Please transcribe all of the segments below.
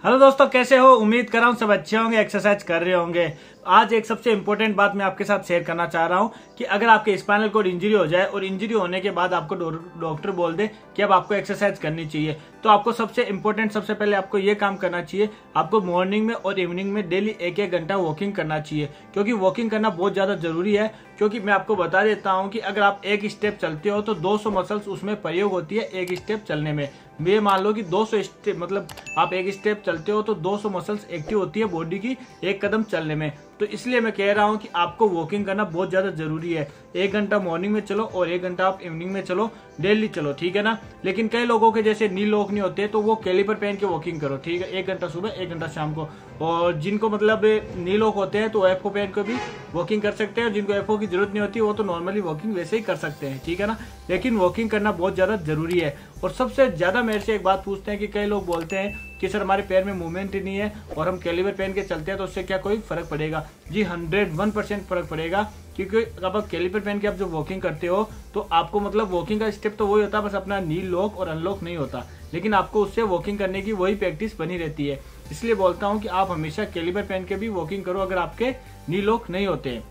Hello दोस्तों, कैसे हो? उम्मीद कर रहा हूँ सब अच्छे होंगे, एक्सरसाइज कर रहे होंगे। आज एक सबसे इम्पोर्टेंट बात मैं आपके साथ शेयर करना चाह रहा हूँ कि अगर आपके स्पाइनल कोड इंजरी हो जाए और इंजरी होने के बाद आपको डॉक्टर बोल दे कि अब आपको एक्सरसाइज करनी चाहिए, तो आपको सबसे पहले आपको ये काम करना चाहिए। आपको मॉर्निंग में और इवनिंग में डेली एक एक घंटा वॉकिंग करना चाहिए, क्योंकि वॉकिंग करना बहुत ज्यादा जरूरी है। क्योंकि मैं आपको बता देता हूँ कि अगर आप एक स्टेप चलते हो तो 200 मसल्स उसमें प्रयोग होती है एक स्टेप चलने में। ये मान लो कि 200 स्टेप मतलब आप एक स्टेप चलते हो तो 200 मसल्स एक्टिव होती है बॉडी की एक कदम चलने में। तो इसलिए मैं कह रहा हूँ कि आपको वॉकिंग करना बहुत ज्यादा जरूरी है। 1 घंटा मॉर्निंग में चलो और 1 घंटा आप इवनिंग में चलो, डेली चलो, ठीक है ना। लेकिन कई लोगों के जैसे नी लॉक नहीं होते तो वो कैलिपर पहन के वॉकिंग करो, ठीक है। 1 घंटा सुबह 1 घंटा शाम को। और जिनको मतलब नी लॉक होते हैं तो एफओ पहन के भी वॉकिंग कर सकते हैं, और जिनको एफओ की जरूरत नहीं होती वो तो नॉर्मली वॉकिंग वैसे ही कर सकते हैं, ठीक है ना। लेकिन वॉकिंग करना बहुत ज्यादा जरूरी है। और सबसे ज्यादा मेरे से एक बात पूछते हैं कि कई लोग बोलते हैं कि सर हमारे पैर में मूवमेंट ही नहीं है और हम कैलिपर पहन के चलते हैं तो उससे क्या कोई फर्क पड़ेगा? जी 101% फर्क पड़ेगा। क्योंकि अब आप कैलिपर पहन के आप जो वॉकिंग करते हो तो आपको मतलब वॉकिंग का स्टेप तो वही होता है, बस अपना नी लॉक और अनलॉक नहीं होता, लेकिन आपको उससे वॉकिंग करने की वही प्रैक्टिस बनी रहती है। इसलिए बोलता हूँ कि आप हमेशा कैलिपर पहन के भी वॉकिंग करो अगर आपके नी लॉक नहीं होते।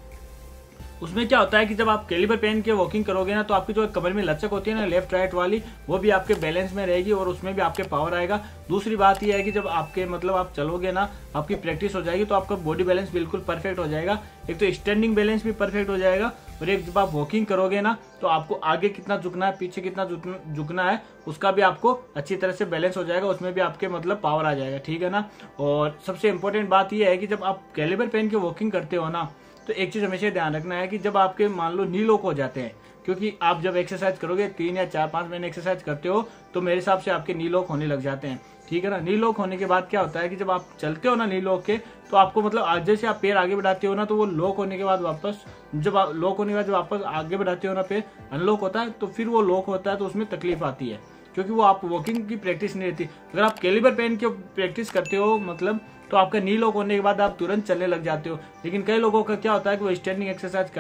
उसमें क्या होता है कि जब आप कैलिपर पहन के वॉकिंग करोगे ना तो आपकी जो कमर में लचक होती है ना लेफ्ट राइट वाली, वो भी आपके बैलेंस में रहेगी और उसमें भी आपके पावर आएगा। दूसरी बात यह है कि जब आपके मतलब आप चलोगे ना, आपकी प्रैक्टिस हो जाएगी तो आपका बॉडी बैलेंस बिल्कुल परफेक्ट हो जाएगा। एक तो स्टैंडिंग बैलेंस भी परफेक्ट हो जाएगा, और एक जब आप वॉकिंग करोगे ना तो आपको आगे कितना झुकना है पीछे कितना झुकना है उसका भी आपको अच्छी तरह से बैलेंस हो जाएगा, उसमें भी आपके मतलब पावर आ जाएगा, ठीक है ना। और सबसे इंपॉर्टेंट बात यह है कि जब आप कैलिपर पहन के वॉकिंग करते हो ना तो एक चीज हमेशा ध्यान रखना है कि जब आपके मान लो नी लॉक हो जाते हैं, क्योंकि आप जब एक्सरसाइज करोगे 3 या 4-5 महीने एक्सरसाइज करते हो तो मेरे हिसाब से आपके नी लॉक होने लग जाते हैं, ठीक है ना। नी लॉक होने के बाद क्या होता है कि जब आप चलते हो ना नी लॉक के, तो आपको मतलब आज जैसे आप पैर आगे बढ़ाते हो ना तो वो लॉक होने के बाद वापस जब लॉक होने के बाद जब वापस आगे बढ़ाते हो ना पैर अनलॉक होता है तो फिर वो लॉक होता है तो उसमें तकलीफ आती है, क्योंकि वो आप वॉकिंग की प्रैक्टिस नहीं रहती। अगर आप कैलिपर पहन के प्रैक्टिस करते हो मतलब तो आपका नी लॉक होने के बाद आप तुरंत चलने लग जाते हो। लेकिन कई लोगों का क्या होता है कि वो स्टैंडिंग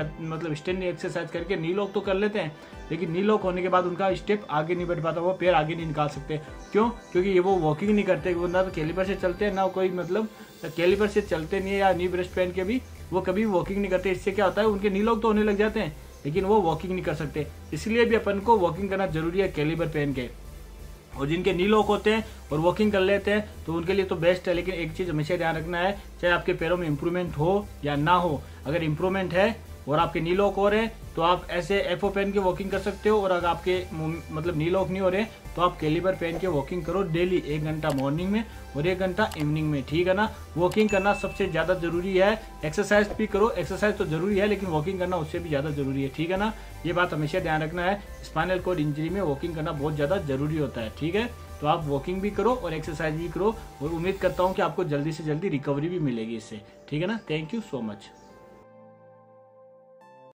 एक्सरसाइज करके नी लॉक तो कर लेते हैं, लेकिन नी लॉक होने के बाद उनका स्टेप आगे नहीं बढ़ पाता, वो पैर आगे नहीं निकाल सकते। क्यों? क्योंकि ये वो वॉकिंग नहीं करते, वो ना तो कैलिपर से चलते हैं ना कोई मतलब कैलिपर से चलते नहीं है, या नी ब्रेस्ट पहन के भी वो कभी वॉकिंग नहीं करते। इससे क्या होता है उनके नी लॉक तो होने लग जाते हैं लेकिन वो वॉकिंग नहीं कर सकते। इसलिए भी अपन को वॉकिंग करना जरूरी है कैलिपर पहन के। और जिनके नी लॉक होते हैं और वॉकिंग कर लेते हैं तो उनके लिए तो बेस्ट है। लेकिन एक चीज हमेशा ध्यान रखना है, चाहे आपके पैरों में इंप्रूवमेंट हो या ना हो, अगर इंप्रूवमेंट है और आपके नी लॉक हो रहे हैं तो आप ऐसे एफओ पहन के वॉकिंग कर सकते हो, और अगर आपके मतलब नी लॉक नहीं हो रहे तो आप कैलिपर पहन के वॉकिंग करो डेली 1 घंटा मॉर्निंग में और 1 घंटा इवनिंग में, ठीक है ना। वॉकिंग करना सबसे ज्यादा जरूरी है। एक्सरसाइज भी करो, एक्सरसाइज तो जरूरी है लेकिन वॉकिंग करना उससे भी ज्यादा जरूरी है, ठीक है ना। ये बात हमेशा ध्यान रखना है। स्पाइनल कोड इंजरी में वॉकिंग करना बहुत ज्यादा जरूरी होता है, ठीक है। तो आप वॉकिंग भी करो और एक्सरसाइज भी करो, और उम्मीद करता हूँ कि आपको जल्दी से जल्दी रिकवरी भी मिलेगी इससे, ठीक है ना। Thank you so much.